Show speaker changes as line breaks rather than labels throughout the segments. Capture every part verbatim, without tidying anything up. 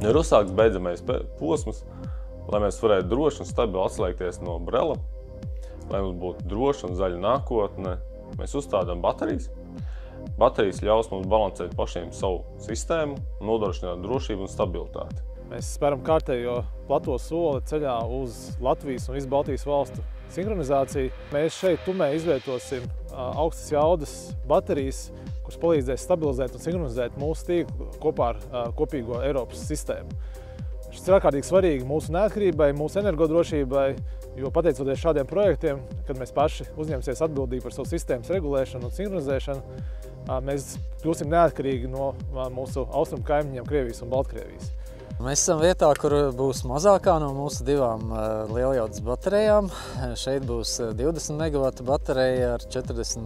Ir uzsākts beidzamais posms, lai mēs varētu droši un stabili atslēgties no Brela, lai mums būtu droša un zaļa nākotne. Mēs uzstādām baterijas. Baterijas ļaus mums balansēt pašiem savu sistēmu, nodrošināt drošību un stabilitāti.
Mēs spēram kārtējo plato soli ceļā uz Latvijas un visu Baltijas valstu sinhronizāciju. Mēs šeit Tumē izvietosim augstas jaudas baterijas, kuras palīdzēs stabilizēt un sinhronizēt mūsu tīklu kopā ar kopīgo Eiropas sistēmu. Šis ir ārkārtīgi svarīgi mūsu neatkarībai, mūsu energodrošībai, jo pateicoties šādiem projektiem, kad mēs paši uzņemsies atbildību par savu sistēmas regulēšanu un sinhronizēšanu, mēs kļūsim neatkarīgi no mūsu austrumu kaimiņiem Krievijas un Baltkrievijas.
Mēs esam vietā, kur būs mazākā no mūsu divām lieljaudas baterijām. Šeit būs divdesmit megavatu baterija ar četrdesmit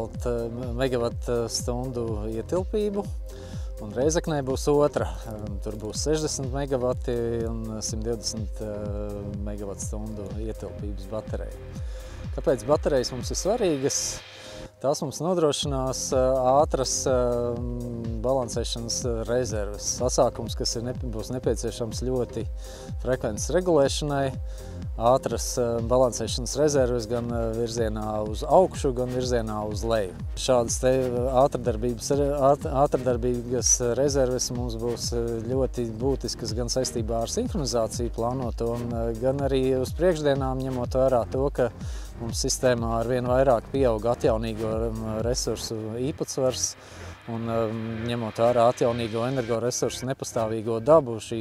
megavatu stundu ietilpību. Un Reizeknē būs otra. Tur būs sešdesmit megavati un simt divdesmit megavatu stundu ietilpības baterija. Kāpēc baterijas mums ir svarīgas? Tās mums nodrošinās ātras balansēšanas rezerves. Sasākums, kas ir nepi, būs nepieciešams ļoti frekvences regulēšanai. Ātras balansēšanas rezerves gan virzienā uz augšu, gan virzienā uz leju. Šādas te ātrdarbības, ātrdarbīgas rezerves mums būs ļoti būtiskas gan saistībā ar sinhronizāciju plānoto, gan arī uz priekšdienām, ņemot vērā to, ka mums sistēmā ar vien vairāk pieaug atjaunīgo resursu īpatsvars, un ņemot vērā atjaunīgo energoresursu nepastāvīgo dabu, šī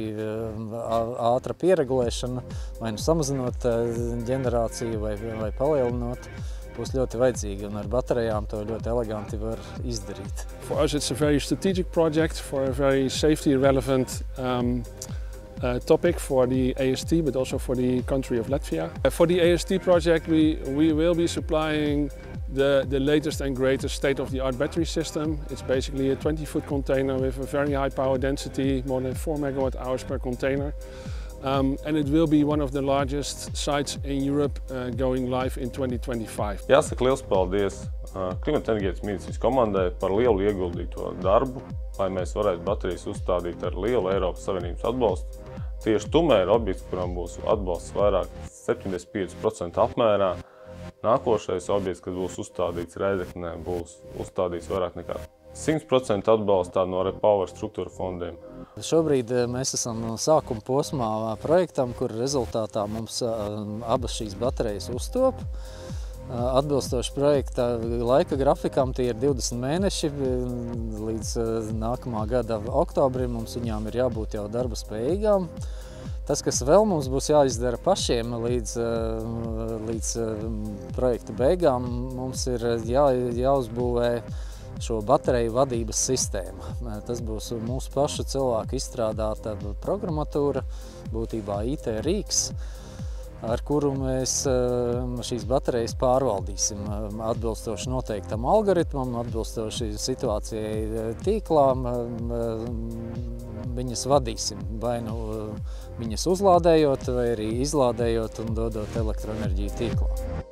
ātra pieregulēšana, vai nu samazinot ģenerāciju vai, vai palielinot, būs ļoti vajadzīga, un ar baterijām to ļoti eleganti var izdarīt.
For us it's a very strategic project for a very safety relevant um, Uh, topic for the A S T, but also for the country of Latvia. Uh, for the A S T project, we, we will be supplying the, the latest and greatest state-of-the-art battery system. It's basically a twenty foot container with a very high power density, more than four megawatt hours per container. Um, and it will be one of the largest sites in Europe uh, going live in twenty twenty-five.
Jāsaka liels paldies Klimata enerģētikas medicīnas komandai par lielu ieguldīto darbu, lai mēs varētu baterijas uzstādīt ar lielu Eiropas Savienības atbalstu. Tieši Tumē ir objekts, kuram būs atbalsts vairāk septiņdesmit pieci procenti apmērā. Nākošais objekts, kas būs uzstādīts Reizeknē, būs uzstādīts vairāk nekā simt procenti atbalstā no Repower struktūra fondiem.
Šobrīd mēs esam sākuma posmā projektam, kur rezultātā mums abas šīs baterijas uztop. Atbilstoši projekta laika grafikam, tie ir divdesmit mēneši, līdz nākamā gada oktobrim mums viņām ir jābūt jau darba spējīgām. Tas, kas vēl mums būs jāizdara pašiem līdz, līdz projekta beigām, mums ir jā, jāuzbūvē šo bateriju vadības sistēmu. Tas būs mūsu pašu cilvēku izstrādāta programmatūra, būtībā I T rīks, ar kuru mēs šīs baterijas pārvaldīsim atbilstoši noteiktam algoritmam, atbilstoši situācijai tīklām, viņas vadīsim, vai nu viņas uzlādējot, vai arī izlādējot un dodot elektroenerģiju tīklā.